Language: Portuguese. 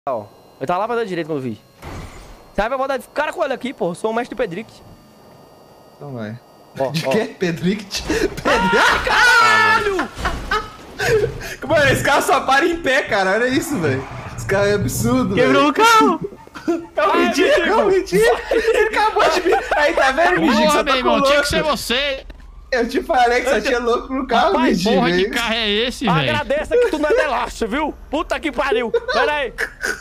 Ó, eu tava lá pra dar direito quando eu vi. Sai pra botar cara com ele aqui, pô. Sou o mestre do Pedrick. Então vai. Ó, De ó. quê? Pedrick? Caralho! Mano, esse carro só para em pé, cara. Olha isso, velho. Esse carro é absurdo, Quebrou o carro! Calma, mentira, calma, mentira. Ele acabou de vir. Aí, tá vendo, Midinho? Porra, Só meu tá com irmão, tinha que ser louco. você! Eu te falei que só tinha louco no carro, Rapaz, Midinho. Porra, que carro é esse, velho? Agradeça que tu não é delacha, viu? Puta que pariu. Pera aí.